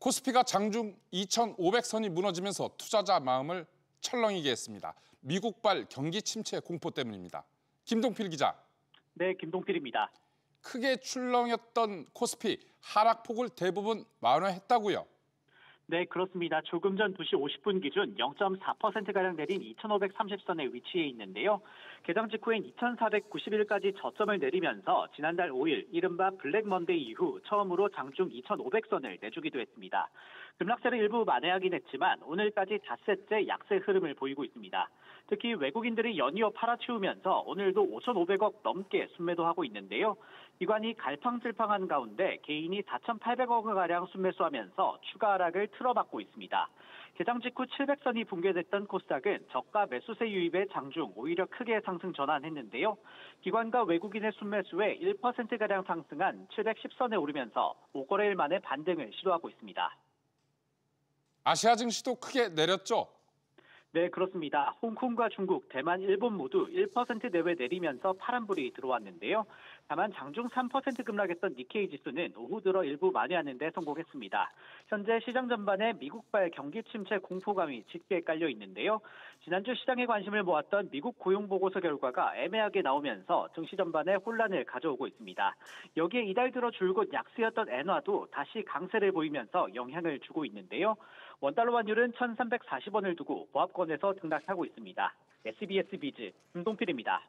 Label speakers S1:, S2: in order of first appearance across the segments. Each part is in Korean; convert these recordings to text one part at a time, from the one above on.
S1: 코스피가 장중 2,500선이 무너지면서 투자자 마음을 철렁이게 했습니다. 미국발 경기 침체 공포 때문입니다. 김동필 기자.
S2: 네, 김동필입니다.
S1: 크게 출렁였던 코스피 하락폭을 대부분 완화했다고요?
S2: 네, 그렇습니다. 조금 전 2시 50분 기준 0.4%가량 내린 2,530선에 위치해 있는데요. 개장 직후엔 2,491까지 저점을 내리면서 지난달 5일 이른바 블랙 먼데이 이후 처음으로 장중 2,500선을 내주기도 했습니다. 급락세를 일부 만회하긴 했지만 오늘까지 닷새째 약세 흐름을 보이고 있습니다. 특히 외국인들이 연이어 팔아치우면서 오늘도 5,500억 넘게 순매도하고 있는데요. 기관이 갈팡질팡한 가운데 개인이 4,800억가량 순매수하면서 추가 하락을 틀어막고 있습니다. 개장 직후 700선이 붕괴됐던 코스닥은 저가 매수세 유입에 장중 오히려 크게 상승 전환했는데요. 기관과 외국인의 순매수에 1%가량 상승한 710선에 오르면서 5거래일 만에 반등을 시도하고 있습니다.
S1: 아시아 증시도 크게 내렸죠?
S2: 네, 그렇습니다. 홍콩과 중국, 대만, 일본 모두 1% 내외 내리면서 파란불이 들어왔는데요. 다만 장중 3% 급락했던 니케이 지수는 오후 들어 일부 만회하는 데 성공했습니다. 현재 시장 전반에 미국발 경기 침체 공포감이 짙게 깔려 있는데요. 지난주 시장에 관심을 모았던 미국 고용보고서 결과가 애매하게 나오면서 증시 전반에 혼란을 가져오고 있습니다. 여기에 이달 들어 줄곧 약세였던 엔화도 다시 강세를 보이면서 영향을 주고 있는데요. 원달러 환율은 1,340원을 두고 보합권에서 등락하고 있습니다. SBS 비즈 김동필입니다.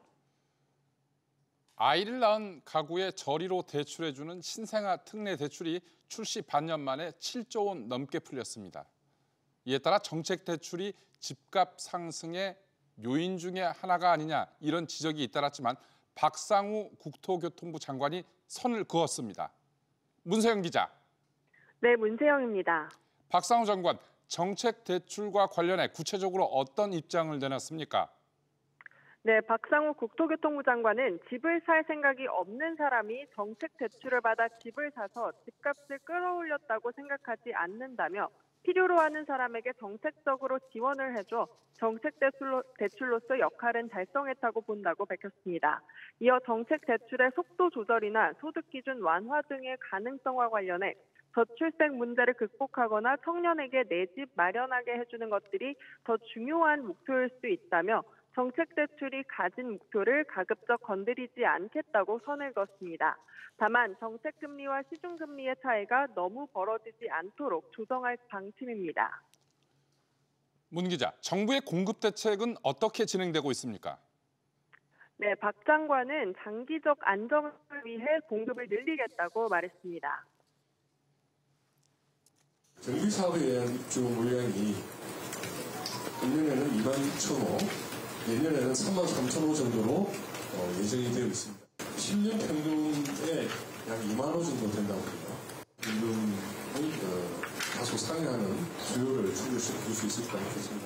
S1: 아이를 낳은 가구에 저리로 대출해주는 신생아 특례 대출이 출시 반년 만에 7조 원 넘게 풀렸습니다. 이에 따라 정책 대출이 집값 상승의 요인 중에 하나가 아니냐 이런 지적이 잇따랐지만 박상우 국토교통부 장관이 선을 그었습니다. 문세영 기자.
S3: 네, 문세영입니다.
S1: 박상우 장관, 정책 대출과 관련해 구체적으로 어떤 입장을 내놨습니까?
S3: 네, 박상우 국토교통부 장관은 집을 살 생각이 없는 사람이 정책 대출을 받아 집을 사서 집값을 끌어올렸다고 생각하지 않는다며 필요로 하는 사람에게 정책적으로 지원을 해줘 정책 대출로서 역할은 달성했다고 본다고 밝혔습니다. 이어 정책 대출의 속도 조절이나 소득 기준 완화 등의 가능성과 관련해 저출생 문제를 극복하거나 청년에게 내 집 마련하게 해주는 것들이 더 중요한 목표일 수 있다며 정책 대출이 가진 목표를 가급적 건드리지 않겠다고 선을 그었습니다. 다만 정책 금리와 시중 금리의 차이가 너무 벌어지지 않도록 조정할 방침입니다.
S1: 문 기자, 정부의 공급 대책은 어떻게 진행되고 있습니까?
S3: 네, 박 장관은 장기적 안정을 위해 공급을 늘리겠다고 말했습니다.
S4: 정비 사업에 대한 입주 물량이 금년에는 26,000호, 내년에는 33,000호 정도로 예정이 되어 있습니다. 10년 평균에 약 2만 호 정도 된다고 합니다. 임금을 다소 상회하는 수요를 충족시킬 수 있을 것 같습니다.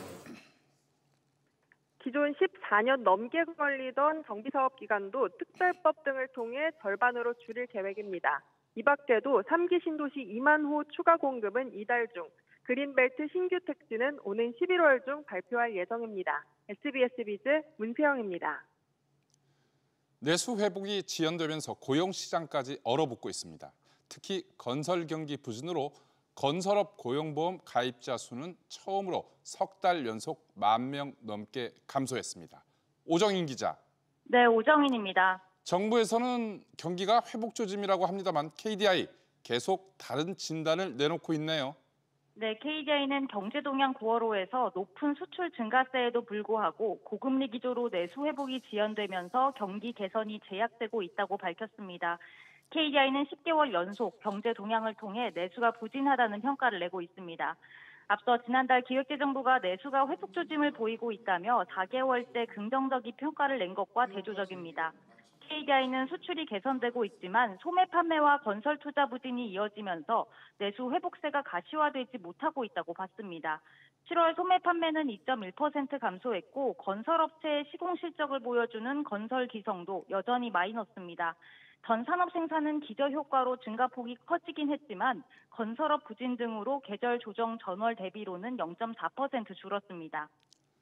S3: 기존 14년 넘게 걸리던 정비사업 기간도 특별법 등을 통해 절반으로 줄일 계획입니다. 이 밖에도 3기 신도시 2만 호 추가 공급은 이달 중, 그린벨트 신규 택지는 오는 11월 중 발표할 예정입니다. SBS 비즈 문세영입니다.
S1: 내수 회복이 지연되면서 고용 시장까지 얼어붙고 있습니다. 특히 건설 경기 부진으로 건설업 고용보험 가입자 수는 처음으로 석 달 연속 10,000명 넘게 감소했습니다. 오정인 기자.
S5: 네, 오정인입니다.
S1: 정부에서는 경기가 회복 조짐이라고 합니다만 KDI 계속 다른 진단을 내놓고 있네요.
S5: 네, KDI는 경제동향 9월호에서 높은 수출 증가세에도 불구하고 고금리 기조로 내수 회복이 지연되면서 경기 개선이 제약되고 있다고 밝혔습니다. KDI는 10개월 연속 경제 동향을 통해 내수가 부진하다는 평가를 내고 있습니다. 앞서 지난달 기획재정부가 내수가 회복 조짐을 보이고 있다며 4개월째 긍정적인 평가를 낸 것과 대조적입니다. KDI는 수출이 개선되고 있지만 소매 판매와 건설 투자 부진이 이어지면서 내수 회복세가 가시화되지 못하고 있다고 봤습니다. 7월 소매 판매는 2.1% 감소했고 건설업체의 시공 실적을 보여주는 건설 기성도 여전히 마이너스입니다. 전 산업 생산은 기저 효과로 증가폭이 커지긴 했지만 건설업 부진 등으로 계절 조정 전월 대비로는 0.4% 줄었습니다.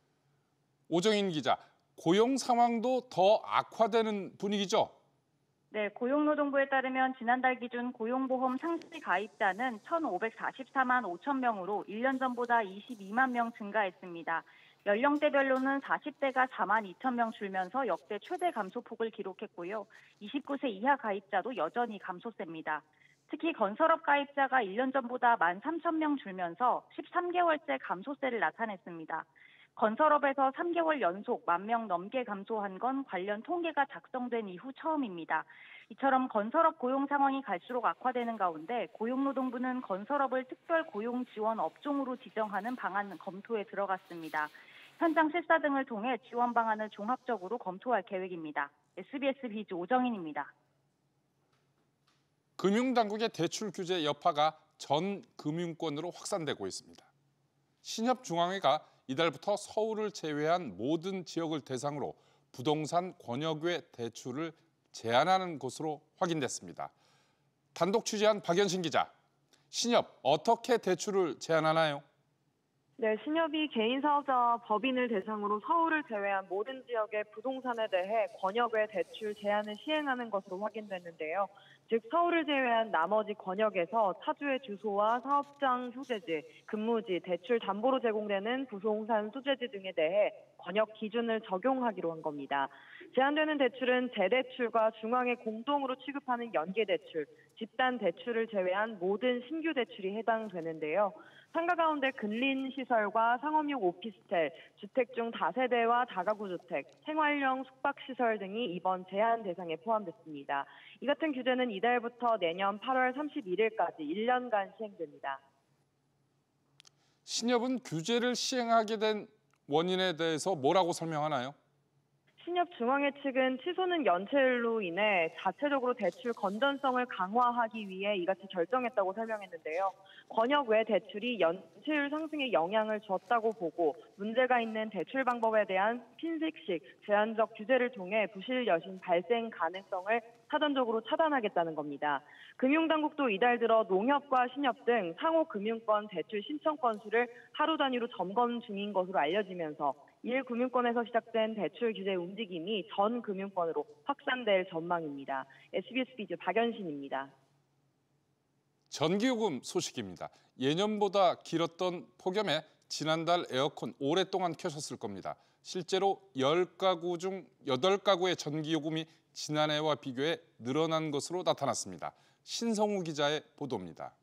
S1: 오정인 기자, 고용 상황도 더 악화되는 분위기죠?
S5: 네, 고용노동부에 따르면 지난달 기준 고용보험 상시 가입자는 1,544만 5천 명으로 1년 전보다 22만 명 증가했습니다. 연령대별로는 40대가 4만 2천 명 줄면서 역대 최대 감소폭을 기록했고요. 29세 이하 가입자도 여전히 감소세입니다. 특히 건설업 가입자가 1년 전보다 1만 3천 명 줄면서 13개월째 감소세를 나타냈습니다. 건설업에서 3개월 연속 1만 명 넘게 감소한 건 관련 통계가 작성된 이후 처음입니다. 이처럼 건설업 고용 상황이 갈수록 악화되는 가운데 고용노동부는 건설업을 특별 고용 지원 업종으로 지정하는 방안 검토에 들어갔습니다. 현장 실사 등을 통해 지원 방안을 종합적으로 검토할 계획입니다. SBS 비즈 오정인입니다.
S1: 금융당국의 대출 규제 여파가 전 금융권으로 확산되고 있습니다. 신협중앙회가 이달부터 서울을 제외한 모든 지역을 대상으로 부동산 권역외 대출을 제한하는 것으로 확인됐습니다. 단독 취재한 박연신 기자, 신협 어떻게 대출을 제한하나요?
S3: 네, 신협이 개인 사업자와 법인을 대상으로 서울을 제외한 모든 지역의 부동산에 대해 권역외 대출 제한을 시행하는 것으로 확인됐는데요. 즉 서울을 제외한 나머지 권역에서 차주의 주소와 사업장 소재지, 근무지, 대출 담보로 제공되는 부동산 소재지 등에 대해 권역 기준을 적용하기로 한 겁니다. 제한되는 대출은 재대출과 중앙에 공동으로 취급하는 연계대출, 집단 대출을 제외한 모든 신규 대출이 해당되는데요. 상가 가운데 근린시설과 상업용 오피스텔, 주택 중 다세대와 다가구 주택, 생활형 숙박시설 등이 이번 제한 대상에 포함됐습니다. 이 같은 규제는 이달부터 내년 8월 31일까지 1년간 시행됩니다.
S1: 신협은 규제를 시행하게 된 원인에 대해서 뭐라고 설명하나요?
S3: 신협중앙회 측은 치솟는 연체율로 인해 자체적으로 대출 건전성을 강화하기 위해 이같이 결정했다고 설명했는데요. 권역 외 대출이 연체율 상승에 영향을 줬다고 보고 문제가 있는 대출 방법에 대한 핀식식 제한적 규제를 통해 부실 여신 발생 가능성을 사전적으로 차단하겠다는 겁니다. 금융당국도 이달 들어 농협과 신협 등 상호금융권 대출 신청 건수를 하루 단위로 점검 중인 것으로 알려지면서 1금융권에서 시작된 대출 규제 움직임이 전 금융권으로 확산될 전망입니다. SBS 비즈 박연신입니다.
S1: 전기요금 소식입니다. 예년보다 길었던 폭염에 지난달 에어컨 오랫동안 켜셨을 겁니다. 실제로 10가구 중 8가구의 전기요금이 지난해와 비교해 늘어난 것으로 나타났습니다. 신성우 기자의 보도입니다.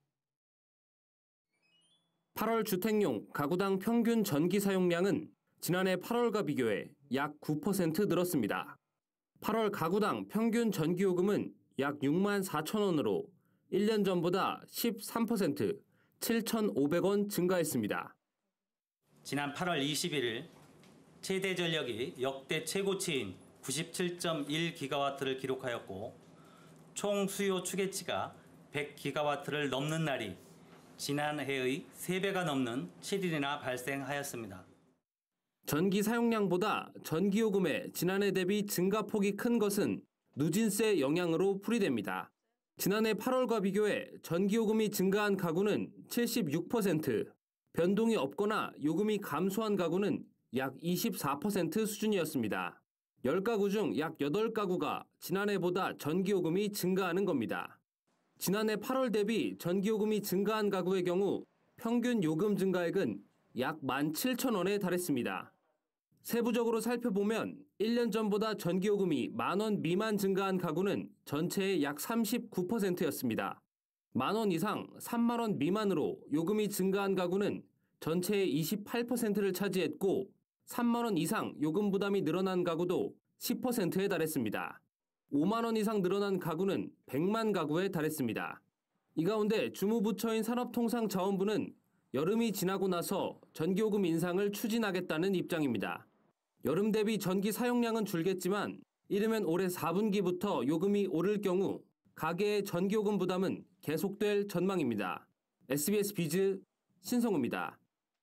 S6: 8월 주택용 가구당 평균 전기 사용량은 지난해 8월과 비교해 약 9% 늘었습니다. 8월 가구당 평균 전기요금은 약 6만 4천 원으로 1년 전보다 13%, 7,500원 증가했습니다.
S7: 지난 8월 21일 최대 전력이 역대 최고치인 97.1기가와트를 기록하였고 총 수요 추계치가 100기가와트를 넘는 날이 지난해의 3배가 넘는 7일이나 발생하였습니다.
S6: 전기 사용량보다 전기요금의 지난해 대비 증가폭이 큰 것은 누진세 영향으로 풀이됩니다. 지난해 8월과 비교해 전기요금이 증가한 가구는 76%, 변동이 없거나 요금이 감소한 가구는 약 24% 수준이었습니다. 10가구 중 약 8가구가 지난해보다 전기요금이 증가하는 겁니다. 지난해 8월 대비 전기요금이 증가한 가구의 경우 평균 요금 증가액은 약 17,000원에 달했습니다. 세부적으로 살펴보면 1년 전보다 전기요금이 10,000원 미만 증가한 가구는 전체의 약 39%였습니다. 10,000원 이상 30,000원 미만으로 요금이 증가한 가구는 전체의 28%를 차지했고 30,000원 이상 요금 부담이 늘어난 가구도 10%에 달했습니다. 50,000원 이상 늘어난 가구는 100만 가구에 달했습니다. 이 가운데 주무부처인 산업통상자원부는 여름이 지나고 나서 전기요금 인상을 추진하겠다는 입장입니다. 여름 대비 전기 사용량은 줄겠지만 이르면 올해 4분기부터 요금이 오를 경우 가계의 전기요금 부담은 계속될 전망입니다. SBS 비즈 신성우입니다.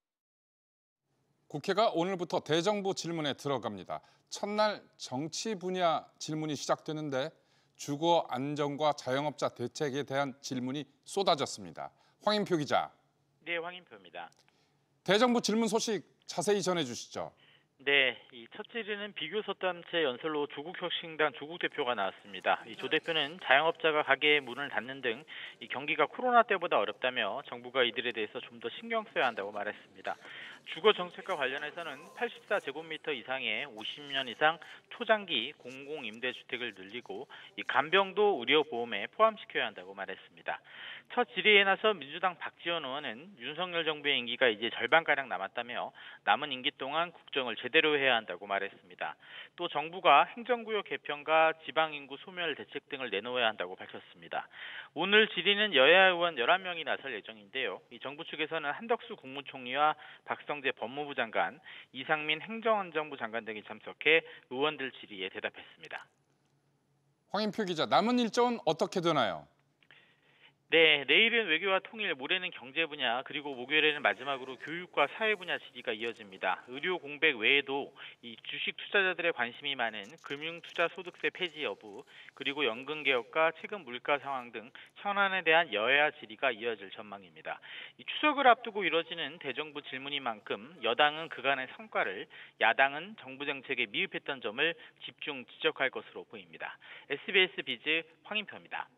S1: 국회가 오늘부터 대정부 질문에 들어갑니다. 첫날 정치 분야 질문이 시작되는데 주거 안정과 자영업자 대책에 대한 질문이 쏟아졌습니다. 황인표 기자.
S8: 네, 황인표입니다.
S1: 대정부 질문 소식 자세히 전해주시죠.
S8: 네, 이 첫 질의는 비교섭담체 연설로 조국혁신당 조국 대표가 나왔습니다. 이 조 대표는 자영업자가 가게에 문을 닫는 등 이 경기가 코로나 때보다 어렵다며 정부가 이들에 대해서 좀 더 신경 써야 한다고 말했습니다. 주거 정책과 관련해서는 84제곱미터 이상의 50년 이상 초장기 공공임대주택을 늘리고 이 간병도 의료보험에 포함시켜야 한다고 말했습니다. 첫 질의에 나서 민주당 박지원 의원은 윤석열 정부의 임기가 이제 절반가량 남았다며 남은 임기 동안 국정을 제대로 해야 한다고 말했습니다. 또 정부가 행정구역 개편과 지방인구 소멸 대책 등을 내놓아야 한다고 밝혔습니다. 오늘 질의는 여야 의원 11명이 나설 예정인데요. 이 정부 측에서는 한덕수 국무총리와 박성재 법무부 장관, 이상민 행정안전부 장관 등이 참석해 의원들 질의에 대답했습니다.
S1: 황인표 기자, 남은 일정은 어떻게 되나요?
S8: 네, 내일은 외교와 통일, 모레는 경제 분야, 그리고 목요일에는 마지막으로 교육과 사회 분야 질의가 이어집니다. 의료 공백 외에도 이 주식 투자자들의 관심이 많은 금융투자소득세 폐지 여부, 그리고 연금 개혁과 최근 물가 상황 등 현안에 대한 여야 질의가 이어질 전망입니다. 이 추석을 앞두고 이뤄지는 대정부 질문인 만큼 여당은 그간의 성과를, 야당은 정부 정책에 미흡했던 점을 집중 지적할 것으로 보입니다. SBS 비즈 황인표입니다.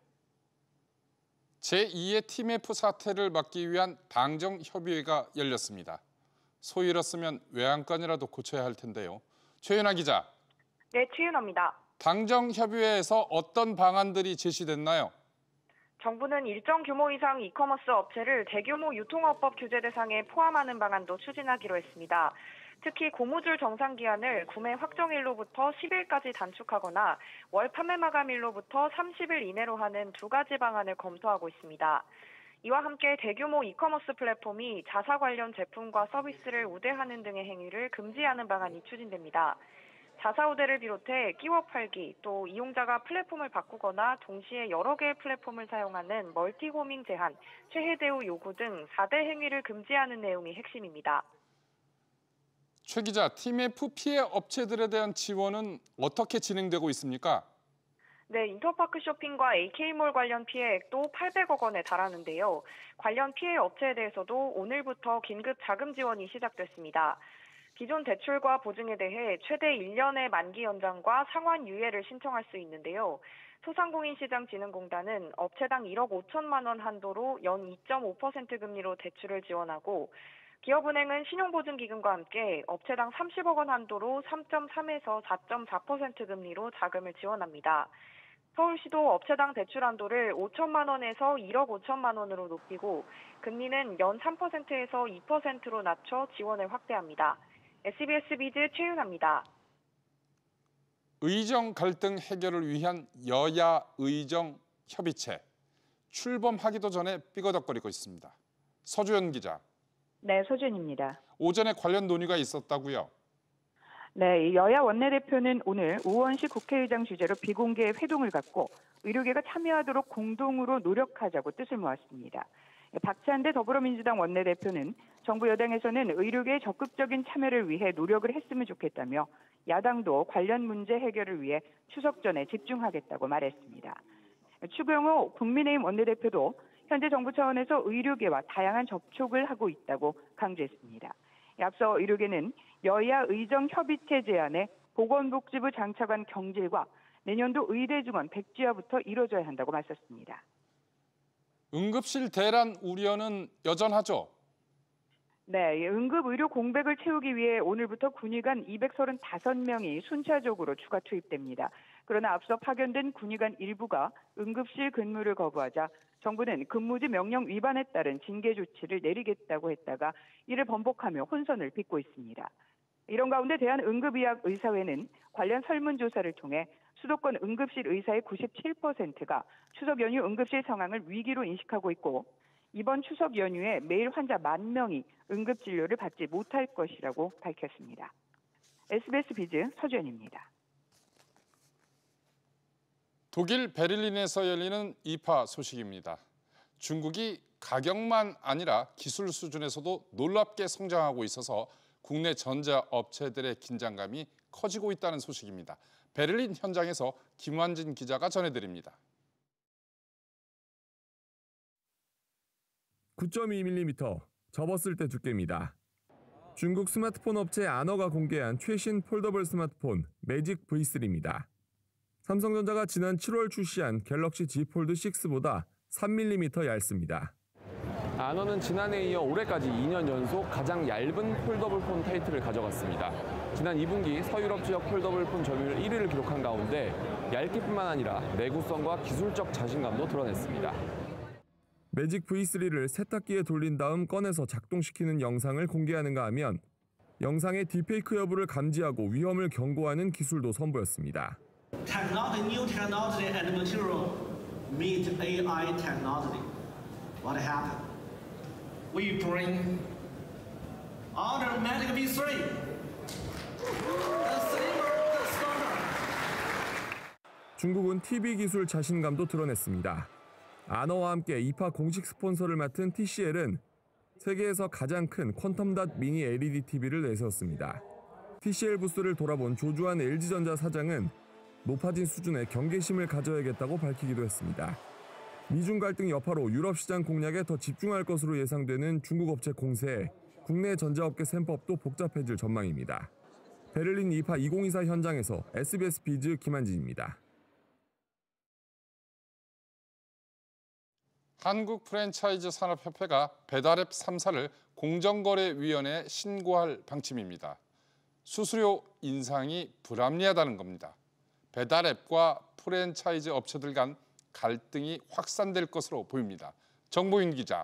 S1: 제2의 TMF 사태를 막기 위한 당정협의회가 열렸습니다. 소위 이렇으면 외양간이라도 고쳐야 할 텐데요. 최윤아 기자.
S9: 네, 최윤아입니다.
S1: 당정협의회에서 어떤 방안들이 제시됐나요?
S9: 정부는 일정 규모 이상 이커머스 업체를 대규모 유통업법 규제 대상에 포함하는 방안도 추진하기로 했습니다. 특히 고무줄 정상 기한을 구매 확정일로부터 10일까지 단축하거나 월 판매 마감일로부터 30일 이내로 하는 두 가지 방안을 검토하고 있습니다. 이와 함께 대규모 이커머스 플랫폼이 자사 관련 제품과 서비스를 우대하는 등의 행위를 금지하는 방안이 추진됩니다. 자사 우대를 비롯해 끼워 팔기, 또 이용자가 플랫폼을 바꾸거나 동시에 여러 개의 플랫폼을 사용하는 멀티호밍 제한, 최해 대우 요구 등 4대 행위를 금지하는 내용이 핵심입니다.
S1: 최 기자, TMF 피해 업체들에 대한 지원은 어떻게 진행되고 있습니까?
S9: 네, 인터파크 쇼핑과 AK몰 관련 피해액도 800억 원에 달하는데요. 관련 피해 업체에 대해서도 오늘부터 긴급 자금 지원이 시작됐습니다. 기존 대출과 보증에 대해 최대 1년의 만기 연장과 상환 유예를 신청할 수 있는데요. 소상공인시장진흥공단은 업체당 1억 5천만 원 한도로 연 2.5% 금리로 대출을 지원하고, 기업은행은 신용보증기금과 함께 업체당 30억 원 한도로 3.3에서 4.4% 금리로 자금을 지원합니다. 서울시도 업체당 대출 한도를 5천만 원에서 1억 5천만 원으로 높이고 금리는 연 3%에서 2%로 낮춰 지원을 확대합니다. SBS 비즈 최윤아입니다.
S1: 의정 갈등 해결을 위한 여야 의정 협의체. 출범하기도 전에 삐거덕거리고 있습니다. 서주연 기자.
S10: 네, 서주연입니다.
S1: 오전에 관련 논의가 있었다고요?
S10: 네, 여야 원내대표는 오늘 우원식 국회의장 주재로 비공개 회동을 갖고 의료계가 참여하도록 공동으로 노력하자고 뜻을 모았습니다. 박찬대 더불어민주당 원내대표는 정부 여당에서는 의료계의 적극적인 참여를 위해 노력을 했으면 좋겠다며 야당도 관련 문제 해결을 위해 추석 전에 집중하겠다고 말했습니다. 추경호 국민의힘 원내대표도 현재 정부 차원에서 의료계와 다양한 접촉을 하고 있다고 강조했습니다. 앞서 의료계는 여야 의정협의체 제안에 보건복지부 장차관 경질과 내년도 의대 증원 100지화부터 이뤄져야 한다고 맞섰습니다.
S1: 응급실 대란 우려는 여전하죠?
S10: 네, 응급 의료 공백을 채우기 위해 오늘부터 군의관 235명이 순차적으로 추가 투입됩니다. 그러나 앞서 파견된 군의관 일부가 응급실 근무를 거부하자 정부는 근무지 명령 위반에 따른 징계 조치를 내리겠다고 했다가 이를 번복하며 혼선을 빚고 있습니다. 이런 가운데 대한응급의학의사회는 관련 설문조사를 통해 수도권 응급실 의사의 97%가 추석 연휴 응급실 상황을 위기로 인식하고 있고 이번 추석 연휴에 매일 환자 10,000명이 응급진료를 받지 못할 것이라고 밝혔습니다. SBS 비즈 서주연입니다.
S1: 독일 베를린에서 열리는 이파 소식입니다. 중국이 가격만 아니라 기술 수준에서도 놀랍게 성장하고 있어서 국내 전자업체들의 긴장감이 커지고 있다는 소식입니다. 베를린 현장에서 김환진 기자가 전해드립니다.
S11: 9.2mm 접었을 때 두께입니다. 중국 스마트폰 업체 아너가 공개한 최신 폴더블 스마트폰 매직 V3입니다. 삼성전자가 지난 7월 출시한 갤럭시 Z 폴드 6보다 3mm 얇습니다.
S12: 아너는 지난해에 이어 올해까지 2년 연속 가장 얇은 폴더블 폰 타이틀을 가져갔습니다. 지난 2분기 서유럽 지역 폴더블 폰 점유율 1위를 기록한 가운데 얇기뿐만 아니라 내구성과 기술적 자신감도 드러냈습니다.
S11: 매직 V3를 세탁기에 돌린 다음 꺼내서 작동시키는 영상을 공개하는가 하면 영상의 딥페이크 여부를 감지하고 위험을 경고하는 기술도 선보였습니다.
S13: New technology and material meet AI technology. What happened? We bring automatic V3. The slimmer, the stronger.
S11: 중국은 TV 기술 자신감도 드러냈습니다. 아너와 함께 이파 공식 스폰서를 맡은 TCL은 세계에서 가장 큰 퀀텀닷 미니 LED TV를 내세웠습니다. TCL 부스를 돌아본 조주한 LG전자 사장은 높아진 수준의 경계심을 가져야겠다고 밝히기도 했습니다. 미중 갈등 여파로 유럽 시장 공략에 더 집중할 것으로 예상되는 중국 업체 공세에 국내 전자업계 셈법도 복잡해질 전망입니다. 베를린 이파 2024 현장에서 SBS 비즈 김한진입니다.
S1: 한국 프랜차이즈 산업협회가 배달앱 3사를 공정거래위원회에 신고할 방침입니다. 수수료 인상이 불합리하다는 겁니다. 배달앱과 프랜차이즈 업체들 간 갈등이 확산될 것으로 보입니다. 정보윤 기자.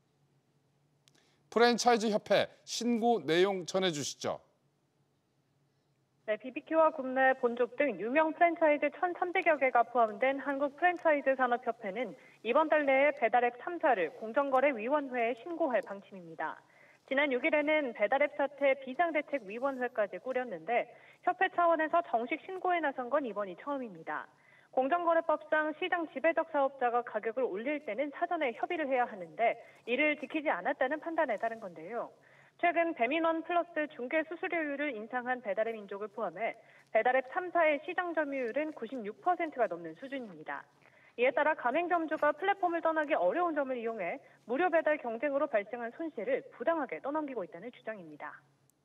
S1: 프랜차이즈 협회 신고 내용 전해주시죠.
S14: 네, BBQ와 굽네, 본족 등 유명 프랜차이즈 1,300여 개가 포함된 한국 프랜차이즈 산업협회는 이번 달 내에 배달앱 3사를 공정거래위원회에 신고할 방침입니다. 지난 6일에는 배달앱 사태 비상대책위원회까지 꾸렸는데 협회 차원에서 정식 신고에 나선 건 이번이 처음입니다. 공정거래법상 시장 지배적 사업자가 가격을 올릴 때는 사전에 협의를 해야 하는데 이를 지키지 않았다는 판단에 따른 건데요. 최근 배민원 플러스 중개 수수료율을 인상한 배달앱 민족을 포함해 배달앱 3사의 시장 점유율은 96%가 넘는 수준입니다. 이에 따라 가맹점주가 플랫폼을 떠나기 어려운 점을 이용해 무료 배달 경쟁으로 발생한 손실을 부당하게 떠넘기고 있다는 주장입니다.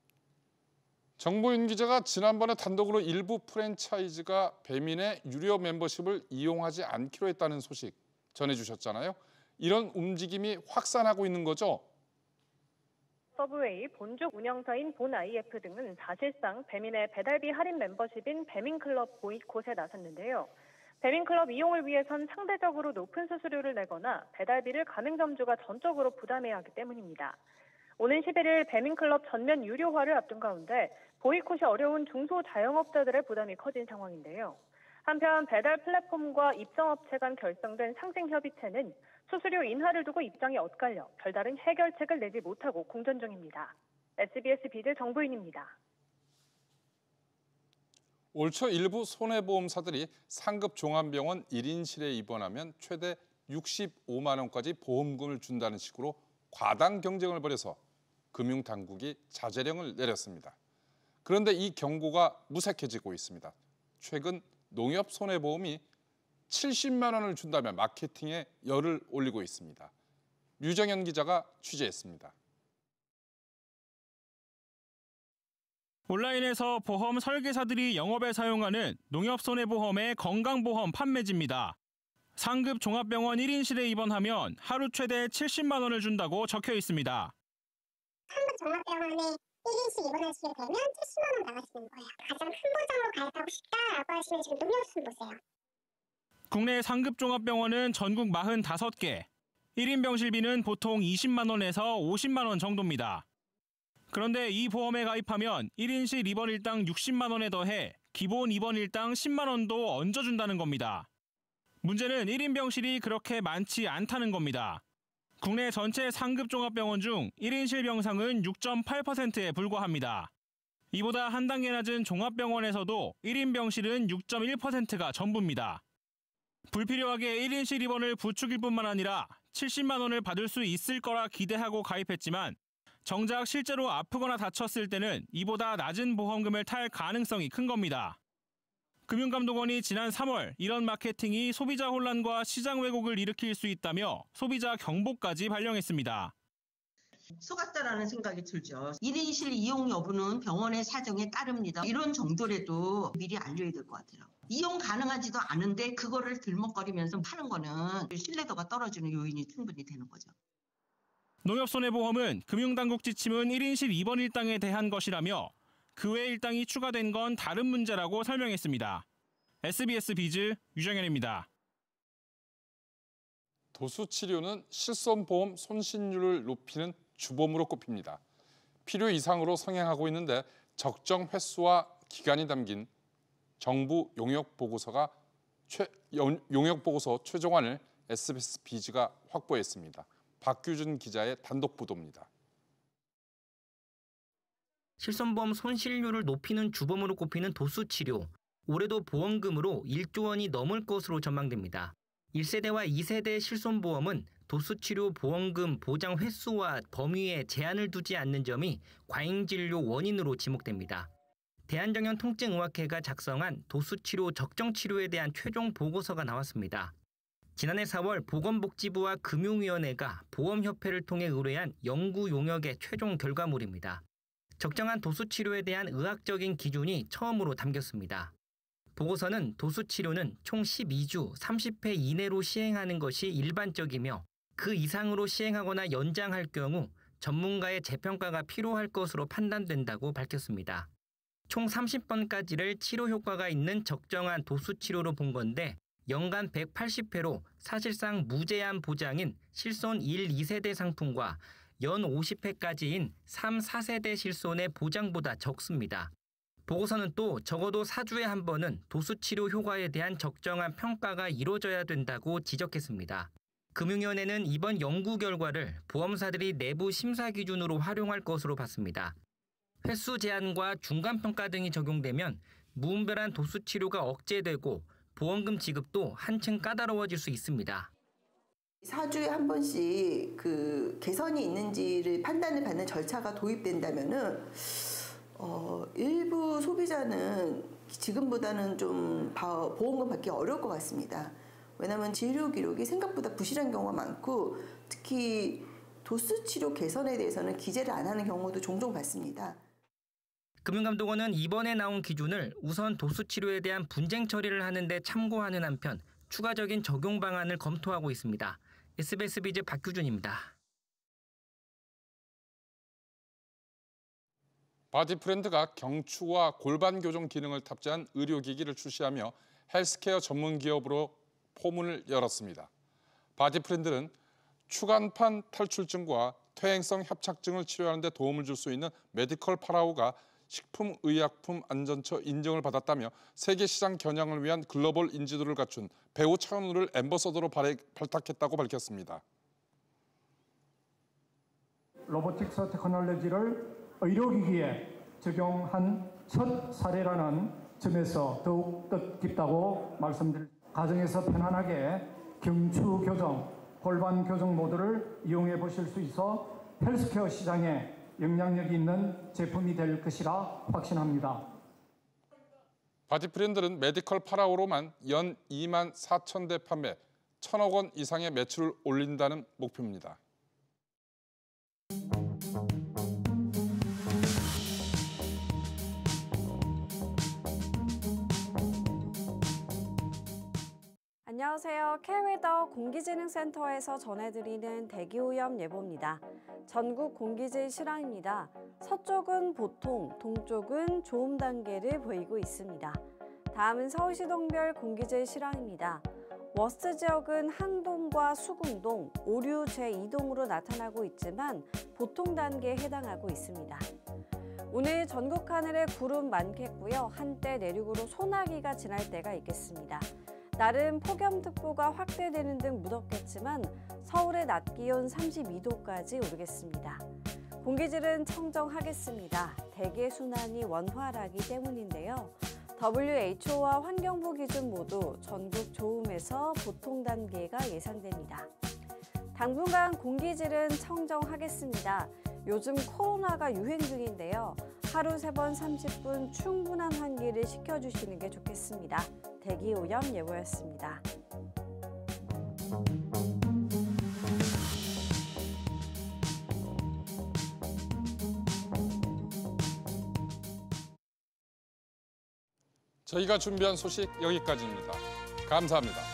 S1: 정보윤 기자가 지난번에 단독으로 일부 프랜차이즈가 배민의 유료 멤버십을 이용하지 않기로 했다는 소식 전해주셨잖아요. 이런 움직임이 확산하고 있는 거죠?
S14: 서브웨이, 본족 운영사인 본IF 등은 사실상 배민의 배달비 할인 멤버십인 배민클럽 보이콧에 나섰는데요. 배민클럽 이용을 위해선 상대적으로 높은 수수료를 내거나 배달비를 가맹점주가 전적으로 부담해야 하기 때문입니다. 오는 11일 배민클럽 전면 유료화를 앞둔 가운데 보이콧이 어려운 중소자영업자들의 부담이 커진 상황인데요. 한편 배달 플랫폼과 입점업체 간 결성된 상생협의체는 수수료 인하를 두고 입장이 엇갈려 별다른 해결책을 내지 못하고 공전 중입니다. SBS 비즈 정보윤입니다.
S1: 올 초 일부 손해보험사들이 상급 종합병원 1인실에 입원하면 최대 65만 원까지 보험금을 준다는 식으로 과당 경쟁을 벌여서 금융당국이 자제령을 내렸습니다. 그런데 이 경고가 무색해지고 있습니다. 최근 농협손해보험이 70만 원을 준다며 마케팅에 열을 올리고 있습니다. 류정현 기자가 취재했습니다.
S15: 온라인에서 보험 설계사들이 영업에 사용하는 농협손해보험의 건강보험 판매지입니다. 상급 종합병원 1인실에 입원하면 하루 최대 70만 원을 준다고 적혀 있습니다.
S16: 상급 종합병원에 1인실 입원하시게 되면 70만 원 나가시는 거예요. 가장 큰 보장으로 가입하고 싶다라고 하시면 지금 농협순 보세요.
S15: 국내 상급 종합병원은 전국 45개. 1인 병실비는 보통 20만 원에서 50만 원 정도입니다. 그런데 이 보험에 가입하면 1인실 입원일당 60만 원에 더해 기본 입원일당 10만 원도 얹어준다는 겁니다. 문제는 1인 병실이 그렇게 많지 않다는 겁니다. 국내 전체 상급 종합병원 중 1인실 병상은 6.8%에 불과합니다. 이보다 한 단계 낮은 종합병원에서도 1인 병실은 6.1%가 전부입니다. 불필요하게 1인실 입원을 부추길 뿐만 아니라 70만 원을 받을 수 있을 거라 기대하고 가입했지만 정작 실제로 아프거나 다쳤을 때는 이보다 낮은 보험금을 탈 가능성이 큰 겁니다. 금융감독원이 지난 3월 이런 마케팅이 소비자 혼란과 시장 왜곡을 일으킬 수 있다며 소비자 경보까지 발령했습니다.
S17: 속았다라는 생각이 들죠. 1인실 이용 여부는 병원의 사정에 따릅니다. 이런 정도라도 미리 알려야 될 것 같아요. 이용 가능하지도 않은데 그거를 들먹거리면서 파는 거는 신뢰도가 떨어지는 요인이 충분히 되는 거죠.
S15: 농협손해보험은 금융당국 지침은 1인실 입원 일당에 대한 것이라며 그 외 일당이 추가된 건 다른 문제라고 설명했습니다. SBS 비즈 유정현입니다.
S1: 도수치료는 실손보험 손실률을 높이는 주범으로 꼽힙니다. 필요 이상으로 성행하고 있는데 적정 횟수와 기간이 담긴 정부 용역보고서 최종안을 SBS 비즈가 확보했습니다. 박규준 기자의 단독 보도입니다.
S18: 실손보험 손실률을 높이는 주범으로 꼽히는 도수치료. 올해도 보험금으로 1조 원이 넘을 것으로 전망됩니다. 1세대와 2세대 실손보험은 도수치료 보험금 보장 횟수와 범위에 제한을 두지 않는 점이 과잉진료 원인으로 지목됩니다. 대한정형통증의학회가 작성한 도수치료 적정치료에 대한 최종 보고서가 나왔습니다. 지난해 4월 보건복지부와 금융위원회가 보험협회를 통해 의뢰한 연구 용역의 최종 결과물입니다. 적정한 도수치료에 대한 의학적인 기준이 처음으로 담겼습니다. 보고서는 도수치료는 총 12주 30회 이내로 시행하는 것이 일반적이며 그 이상으로 시행하거나 연장할 경우 전문가의 재평가가 필요할 것으로 판단된다고 밝혔습니다. 총 30번까지를 치료 효과가 있는 적정한 도수치료로 본 건데 연간 180회로 사실상 무제한 보장인 실손 1, 2세대 상품과 연 50회까지인 3, 4세대 실손의 보장보다 적습니다. 보고서는 또 적어도 4주에 한 번은 도수치료 효과에 대한 적정한 평가가 이루어져야 된다고 지적했습니다. 금융위원회는 이번 연구 결과를 보험사들이 내부 심사 기준으로 활용할 것으로 봤습니다. 횟수 제한과 중간평가 등이 적용되면 무분별한 도수치료가 억제되고 보험금 지급도 한층 까다로워질 수 있습니다.
S19: 4주에 한 번씩 그 개선이 있는지를 판단을 받는 절차가 도입된다면은 일부 소비자는 지금보다는 좀 보험금 받기 어려울 것 같습니다. 왜냐하면 치료 기록이 생각보다 부실한 경우가 많고 특히 도수 치료 개선에 대해서는 기재를 안 하는 경우도 종종 봤습니다.
S18: 금융감독원은 이번에 나온 기준을 우선 도수 치료에 대한 분쟁 처리를 하는 데 참고하는 한편 추가적인 적용 방안을 검토하고 있습니다. SBS 비즈 박규준입니다.
S1: 바디프렌드가 경추와 골반 교정 기능을 탑재한 의료기기를 출시하며 헬스케어 전문 기업으로 포문을 열었습니다. 바디프렌드는 추간판 탈출증과 퇴행성 협착증을 치료하는 데 도움을 줄 수 있는 메디컬 파라오가 식품의약품 안전처 인증을 받았다며 세계 시장 겨냥을 위한 글로벌 인지도를 갖춘 배우 차은우를 앰버서더로 발탁했다고 밝혔습니다.
S20: 로보틱스 테크놀로지를 의료기기에 적용한 첫 사례라는 점에서 더욱 뜻깊다고 말씀드립니다. 가정에서 편안하게 경추 교정, 골반 교정 모드를 이용해 보실 수 있어 헬스케어 시장에 영향력이 있는 제품이 될 것이라 확신합니다.
S1: 바디프렌드는 메디컬 파라오로만 연 2만 4천 대 판매, 1,000억 원 이상의 매출을 올린다는 목표입니다.
S21: 안녕하세요. K웨더 공기진흥센터에서 전해드리는 대기오염 예보입니다. 전국 공기질 실황입니다. 서쪽은 보통, 동쪽은 좋음 단계를 보이고 있습니다. 다음은 서울시 동별 공기질 실황입니다. 워스트 지역은 항동과 수궁동, 오류 제2동으로 나타나고 있지만 보통 단계에 해당하고 있습니다. 오늘 전국 하늘에 구름 많겠고요. 한때 내륙으로 소나기가 지날 때가 있겠습니다. 날은 폭염특보가 확대되는 등 무덥겠지만 서울의 낮 기온 32도까지 오르겠습니다. 공기질은 청정하겠습니다. 대기순환이 원활하기 때문인데요. WHO와 환경부 기준 모두 전국 좋음에서 보통 단계가 예상됩니다. 당분간 공기질은 청정하겠습니다. 요즘 코로나가 유행 중인데요. 하루 3번 30분 충분한 환기를 시켜주시는 게 좋겠습니다. 대기오염 예보였습니다.
S1: 저희가 준비한 소식 여기까지입니다. 감사합니다.